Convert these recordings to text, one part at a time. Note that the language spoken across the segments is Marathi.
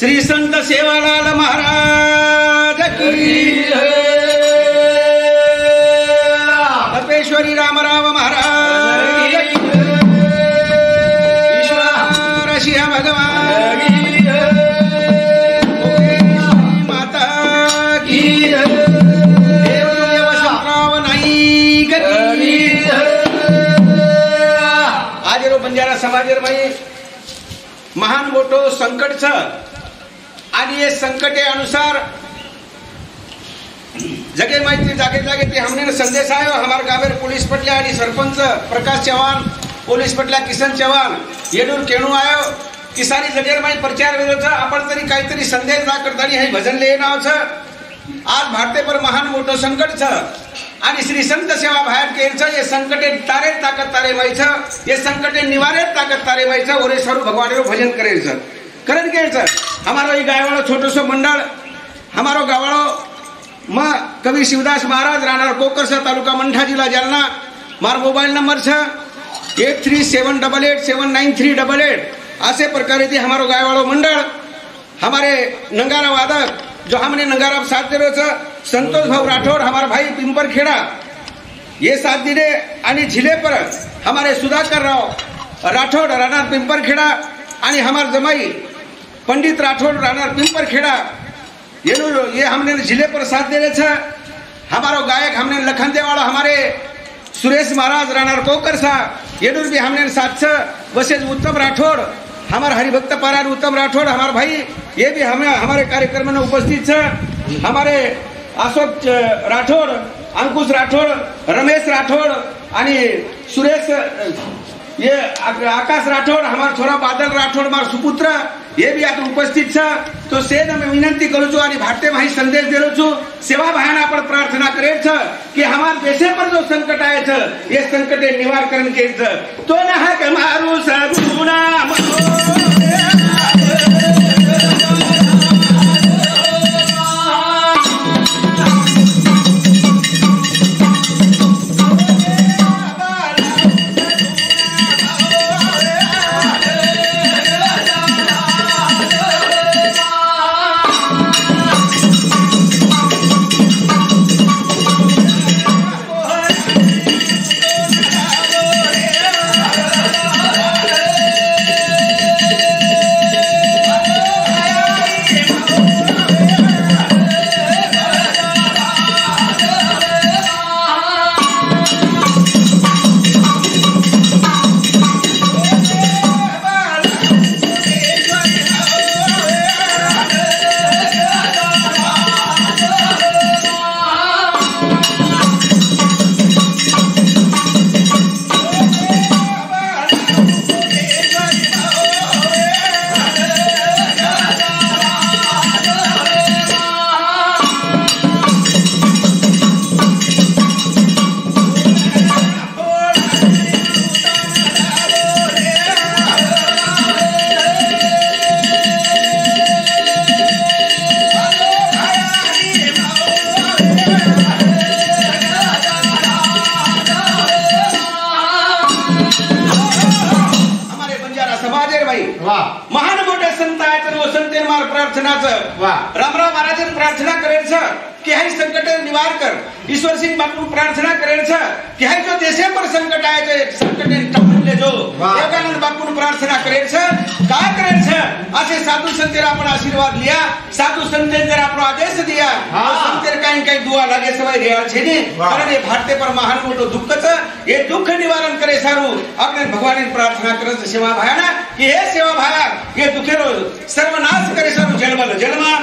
श्री संत सेवालाल महाराज की तपेश्वरी रामराव महाराज की ईश्वर शिव भगवान की माता की देवदेव वसंतराव नाईक की आज रो बंजारा समाजामध्ये महान मोठो संकट छ आणि ये संकटे अनुसार जगे माहिती जागे जागे ते हमने संदेश आयो हमारे गावेर पोलीस पटल्या आणि सरपंच प्रकाश चव्हाण पोलीस पटल्या किसन चव्हाण येडूर केणू आयो की सारी जगेर माहिती प्रचार वेळो छ आपण तरी काहीतरी संदेश दा करतानी हे भजन ले नाव छ आज भारते पर महान मोठो संकट छ आणि श्री संत सेवा बाहेर केर छ ये संकटे तारे ताकत तारे माई छ ये संकटे निवारे ताकत तारे माई छ ओरे सरू भगवान रो भजन करे छ करण के छ हमारो ये गायवाळो छोटो सो मंडळ हमारो गावाळो म कवि शिवदास महाराज राहणार कोकरसा तालुका मंठा जिल्हा जालना मार मोबाइल नंबर छ 8378879388 ऐसे प्रकार थी हमारो गायवाळो मंडळ हमारे नंगारा वादक जो हमने नंगारा साथ दे रहे संतोष भाऊ राठौड़ हमारा भाई पिंपर खेड़ा ये साथ दिले आणि झिले पर हमारे सुधाकर राव राठौड़ राहणार पिंपर खेड़ा आणि हमार जमाई पंडित राठौड़ राहणार पिंपर खेड़ा ये हमने जिले पर साथ दे रहे हमारो गायक हमने लखन देवाड़ा हमारे सुरेश महाराज राहणार कोकरसा ये भी हमने साथ वसेज उत्तम राठौड़ हमारे हरिभक्त पारायण उत्तम राठौड़ हमारे भाई ये भी हमारे कार्यक्रम में उपस्थित है हमारे अशोक राठौड़ अंकुश राठौड़ रमेश राठौड़ आणि सुरेश ये आकाश राठौड़ हमारा छोरा बादल राठौड़ हमारा सुपुत्र ये भी आता उपस्थित है तो से मैं विनंती करू छू आणि भारतीय माही संदेश देलो छू सेवा भायाने आपण प्रार्थना करे छ कि हमार देशे पर जो संकट आए छ ये संकटे निवारण के छ तो न हक मारू सगुना महान मोठे संत आहेत व संत मार प्रार्थनाचं रामराव महाराजन प्रार्थना करेल कि है संकट निवार कर ईश्वर सिंह बापू प्रार्थना करेल कि है जो देशे पर संकट आए तो संकट टाळून ले जो योगानंद बापू प्रार्थना करेल का करेल असे साधु संतेर आपण आशीर्वाद लिया साधु संतेर जर आपण आदेश दिया तो संतेर काही काही दुआ लागे सवाय रेवाल छे ने कारण ये भारते पर महान मोठो दुःख छ ये दुःख निवारण करे सारू આપણે ભગવાનની પ્રાર્થના કરે છે સેવા ભાયાના કે હે સેવા ભાયા ये दुखेरो सर्वनाश करे सारू जलमल जलमा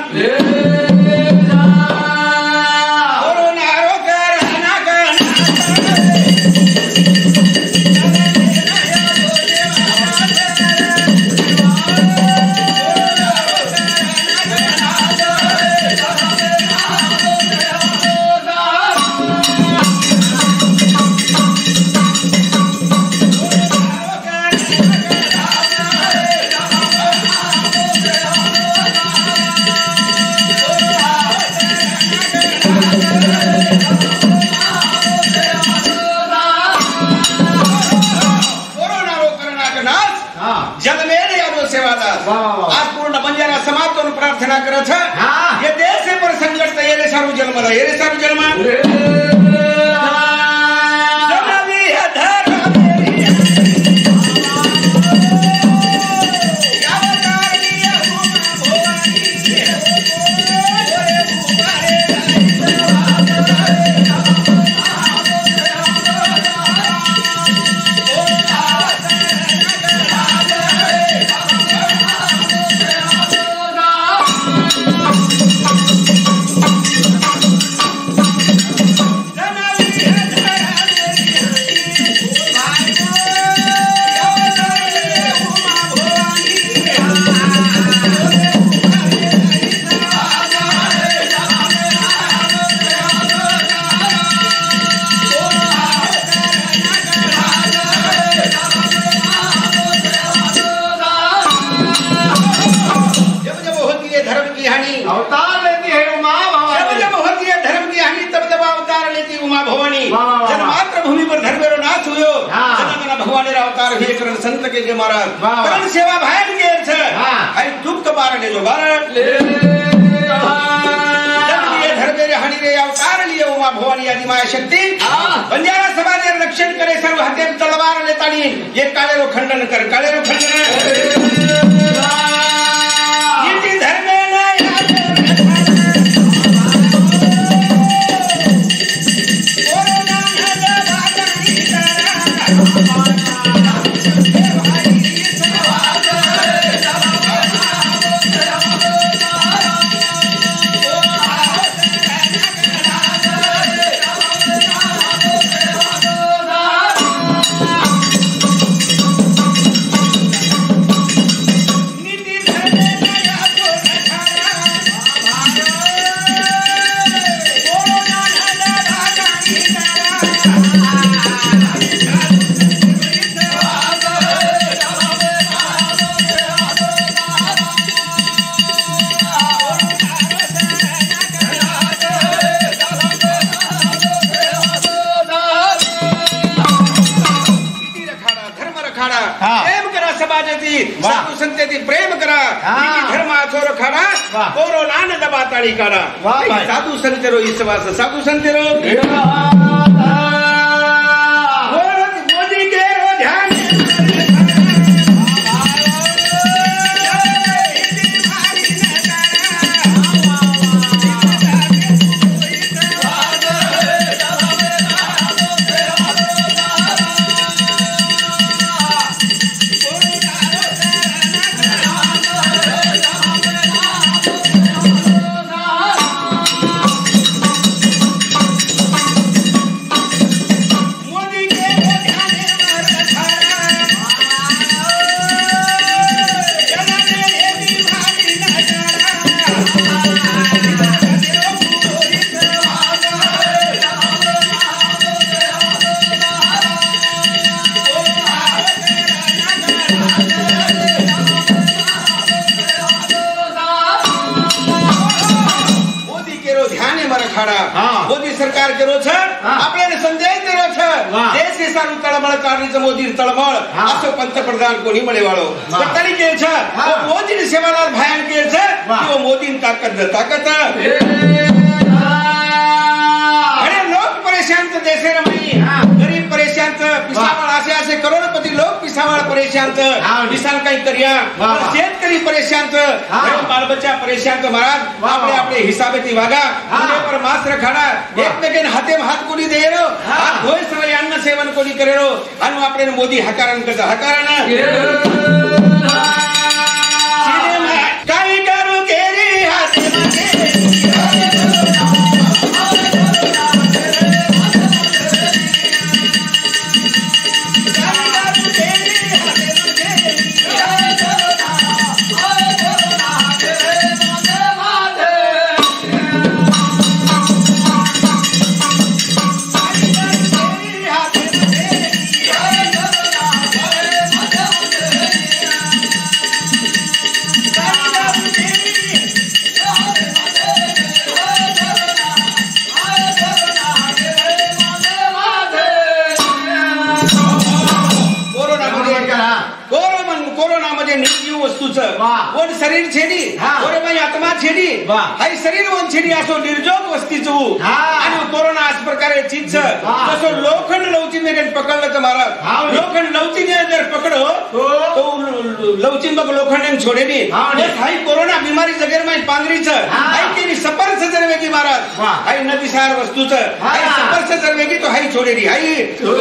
प्रार्थना करत ये देश से पर संकट तो ये सारू जन्म ला ये सारू जन्म अवतार लेती है उमा भवानी। जब होती है धर्म की हानि तब जब अवतार लेती उमा भवानी। जब मातृभूमि पर धर्मेरो नाश हुयो जनमना भगवान रा अवतार हुए करण संत के महाराज करण सेवा भाग के छ हरि दुख बार ले जो बार जब ये धर्मेरे हानि रे अवतार लिए उमा भवानी आदि माया शक्ति बंजारा समाज रे रक्षण करे सर्व हते तलवार लेतानी ये काले रो खंडन कर काले रो खंडन ये धर्म प्रेम करा समाजाची साधू संतेची प्रेम करा धर्म आचोर खाडा कोरो लान दबा ताळी काढा साधू संतेरो विश्वास साधू संतेरो मोदी के रो ध्यान मोदी सरकार के रोज आपल्याला संदेश दिलो छ देश के सारू तळमळ काढणीचं मोदी तळमळ असं पंतप्रधान कोणी मळे वाळो पण तरी के छ मोदी सेवालाल भयान के छ तो मोदी ताकत अरे लोक परेशान तो देशे रमई गरीब परेशान पिसावळ असे करोडपती लोक पिसावळ परेशान किसान काही करिया शेतकरी परेशान बाल बच्चा परेशान महाराज आपले आपले हिसाबेती वागा पर मास रखाडा एकमेकेन हाते हात कोणी देरो हात धोय सवय अन्न सेवन कोणी करेरो आणि आपले मोदी हकारण करता हकारण काही करू केरी हाते माझी आत्मा छेडी वा. हाय शरीर वन छेडी असो निर्जोग वस्ती चू हा. आणि कोरोना आज प्रकारे चीज वा. जसो लोखंड लवची ने पकडलं तर महाराज हा. लोखंड लवची ने जर पकडो तो लवची बघ लोखंड छोडेनी हा. हाय कोरोना बिमारी जगेर माही पांगरीच हा. हाय केली सपर्स जर वेगी महाराज वा. हाय नदी सार वस्तूच हा. हाय सपर्स जर वेगी तो हाय छोडेरी हाय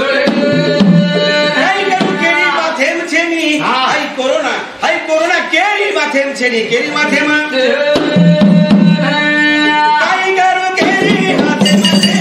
हाय करू केरी माथेम छेनी हा. हाय कोरोना केरी माथेम छेनी केरी माथेम काय करू केरी माथेम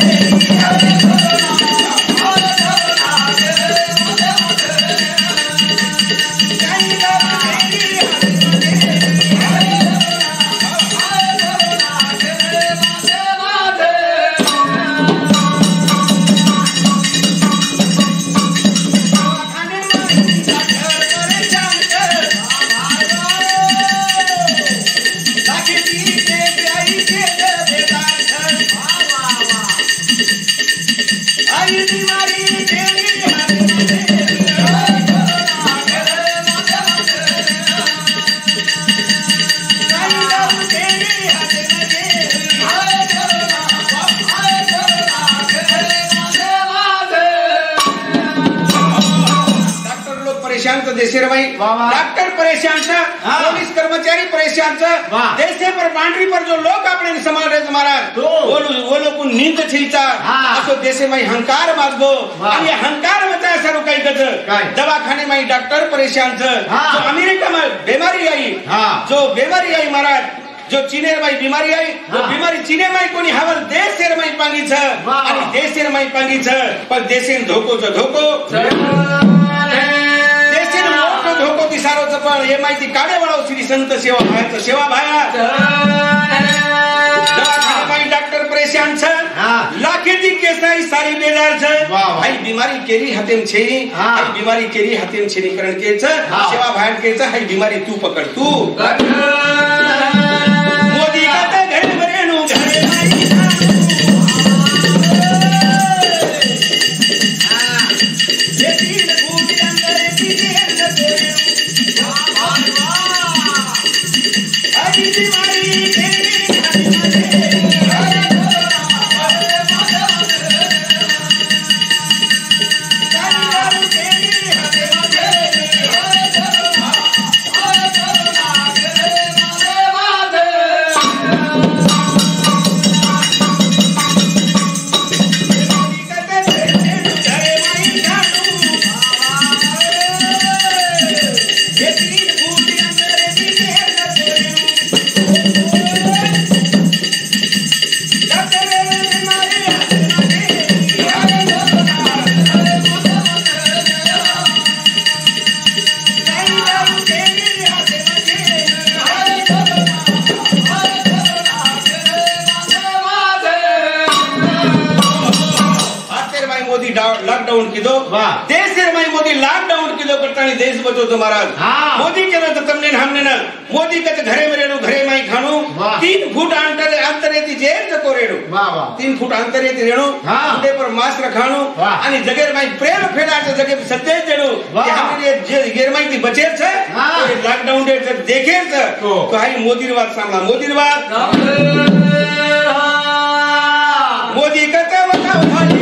देशेरभाई वाह, वाह। डॉक्टर परेशान था हाँ। पुलिस कर्मचारी परेशान था वाह। देशे पर बाउंड्री पर जो लोग अपने समाज रे महाराज तो। वो लोग नींद छिलता हाँ। असो देशे में हंकार माजगो वाह। आणि हंकार मचा सरो काही गज काय? दवाखाने में डॉक्टर परेशान था हाँ। जो अमेरिका में बीमारी आई हाँ। जो बीमारी आई महाराज जो चीनेर माई बीमारी आई वो हाँ। बीमारी चीने माई कोणी हावल देशेर माई पांगी छ वाह। आणि देशेर माई पांगी छ पण देशेन धोको छ धोको देशेन मोठो धोको दिसारो छ पण हे माहिती काढे वळाव श्री संत सेवा भायाचं सेवा भाया दवाखाने माई डॉक्टर परेशान छ हाँ। लाखेती केसाई सारी बेजार छ वाह, वाह। हाई बीमारी केरी हातेम छेनी हाँ। हाई बीमारी केरी हातेम छेनी करण के छ हाँ। सेवा भायन के छ हाई बीमारी तू पकड तू मोदी का त घर भरेनु घरे माई ये तीन फूट अंदर पीछे अंदर तेरे आई बीमारी तेरी लॉकडाउन कीधो वाह। देश माई मोदी लॉकडाउन कीधो करतानी देश बचो तो महाराज हाँ। मोदी केनो तो तुमने हमने ना मोदी कत घरे में रेणु घरे माई खाणू वाह। 3 फूट अंतरे ती जेर तको रेणु वाह वाह 3 फूट अंतरे ती रेणु हाँ। उदे पर मास्क रखाणू वाह। आणि जगेर माई प्रेम फेडाचे जगे सत्य देणू वाह। कि हमने जे गेर माई ती बचेर छे हाँ। तो लॉकडाउन दे देखेर छे तो हाई मोदी बात सांभळा मोदी बात मोदी कत वता उठाली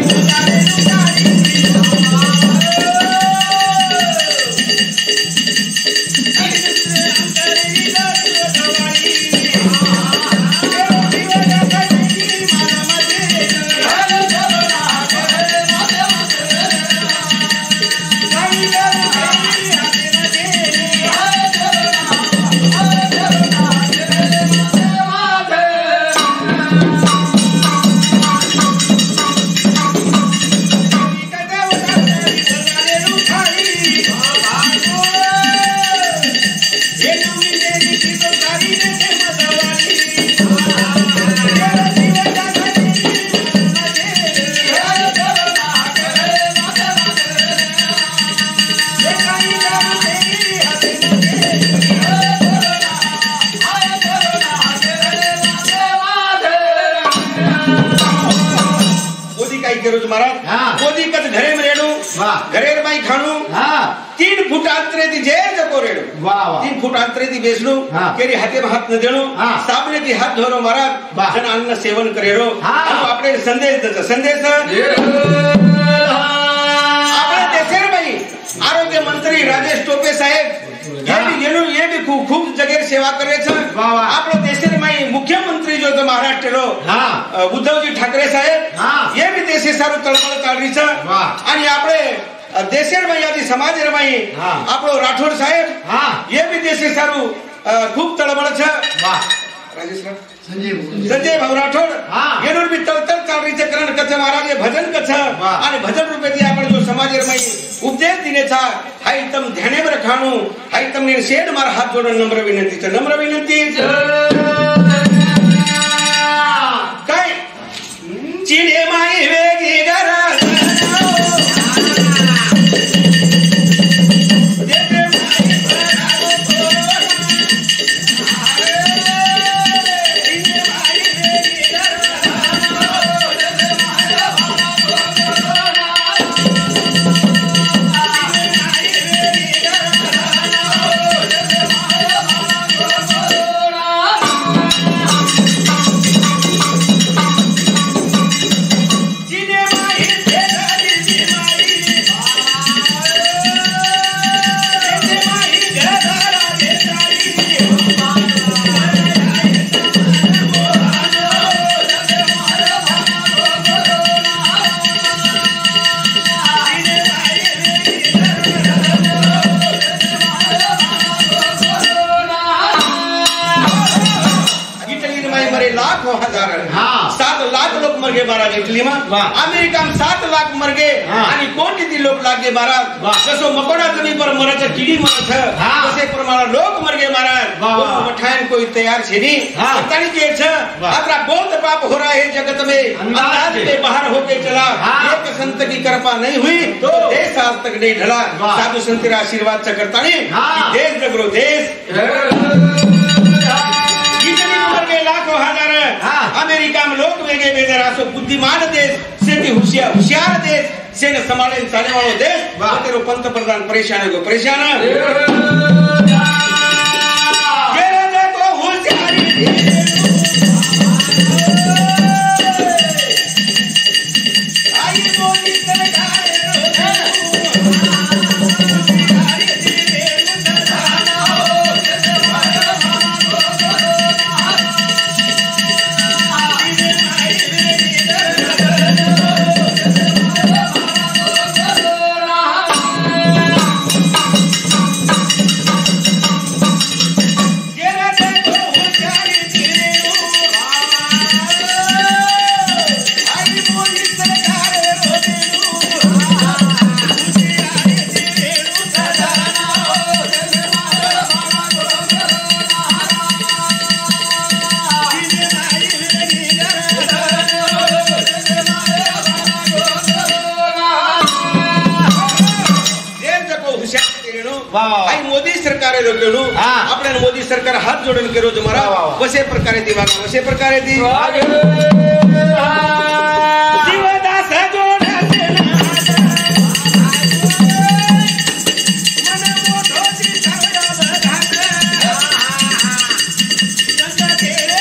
के रोज महाराज हाँ। कोदी कच घरे में रेणु वाह। घरेर माई खाणू हाँ 3 फूट अंतरे थी जे जको रेणु वाह वाह 3 फूट अंतरे थी बेसणू हाँ। केरी हाथे में हाथ न देणू हाँ। साबणे थी हाथ धोरो महाराज वाह। जन अन्न सेवन करेरो हाँ। आणि आपले संदेश देतो संदेश આપણે દેશેરભાઈ આરોગ્ય મંત્રી રાજેશ ટોપે સાહેબ ये भी खूब जगह सेवा करे छे वाह वाह આપણો દેશેરભાઈ મુખ્યમંત્રી જો તો મહારાષ્ટ્રનો हाँ ઉદ્ધવજી ઠાકરે સાહેબ हाँ ये भी देशे सारू तळमळ काढी छे वाह आणि આપણે देशेरभाई आदि समाजरभाई हाँ આપણો રાઠોડ साहेब हाँ ये भी देशे सारू खूब तळमळ छे वाह राजेश संजय भाऊ राठोड हाँ येनोर भी तळतळ चालरीचे करण कछ महाराज भजन कछ वाह आणि भजन रूपेती आपण जो समाजरमय उपदेश दिने छा हाई तम ध्याने बर खाणू हाई तमने शेड मार हात जोडून नम्र विनंती छ नम्र विनंती काय चिडे माई वेगी गरा हाँ 7 लाख लोक मर गए महाराज इटली में वाह। अमेरिका में 7 लाख मर गए हाँ। आणि कोटी लोक लागे महाराज वाह। जसो मकोड़ा जमीन पर मरे छे कीड़ी मरे छे हाँ। तसे प्रमाण लोक मर गए महाराज वाह, वाह। मठायन कोई तैयार छे नहीं हाँ। बतानी के छे वाह। अतरा बहुत पाप हो रहा है जगत में अंदाज में बाहर होके चला हाँ। एक संत की कृपा नहीं हुई तो देश आज तक नहीं ढला वाह। साधु संत का आशीर्वाद से करता नहीं हाँ। देश जगरो देश लाखों हजार हाँ। अमेरिका में लोग वेगे बेजरा सो बुद्धिमान देश से भी होशियार देश से न संभाले चाले वालो देश तेरो पंतप्रधान परेशान है परेशान देखो होशियारी आई मोदी सरकार आई मोदी सरकार आपल्या मोदी सरकार हात जोडून केलो तुम्हाला कसे प्रकारे ती वागा कसे प्रकारे ती जीवदास जोडाचे मन मोठो ती सगळं बघात जग तेरे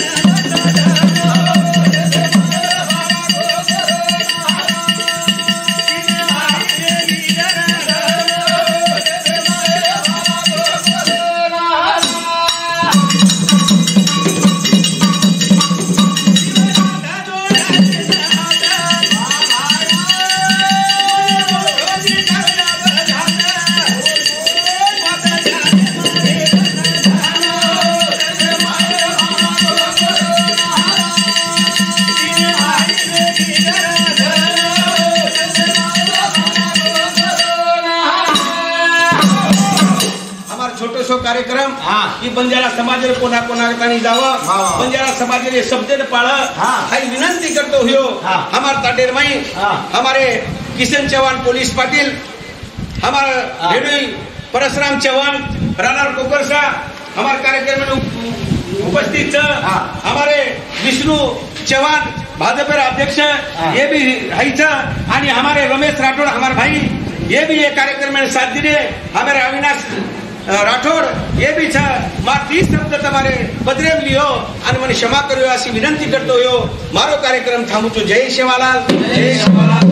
कार्यक्रम की बंजारा समाज कोणा कोणाकडे जावं बंजारा समाज शब्द पाळ हाई विनंती करतो हो हमार ताटेर माई हमारे किशन चौहान पुलिस पाटिल हमारे भेड़ुई परशुराम चौहान राणा कोकरसा हमारे कार्यक्रम में उपस्थित हमारे विष्णु चौहान भाजपा अध्यक्ष ये भी है आणि हमारे रमेश राठौड़ हमारे भाई ये भी ये कार्यक्रम में साथ दिए हमारे अविनाश राठौड़ ये भी था मार 30 शब्द तुम्हारे बदले में लियो आणि મને क्षमा करो ऐसी विनंती करतो हो मारो कार्यक्रम थांबतो जय शिवालाल जय शिवालाल।